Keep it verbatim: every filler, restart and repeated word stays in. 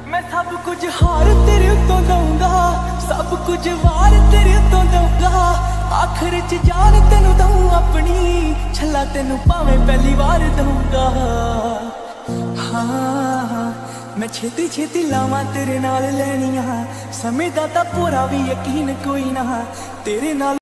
मैं सब कुछ हार तेरे उत्तों दूंगा, सब कुछ वार तेरे उत्तों दूंगा। आखिर च जान तेनू दूं अपनी, छला तेनू भावें पहली बार दूंगा। हाँ मैं छेती छेती लावां तेरे नाल लैनियां, समय दा तां पूरा भी यकीन कोई ना तेरे नाल।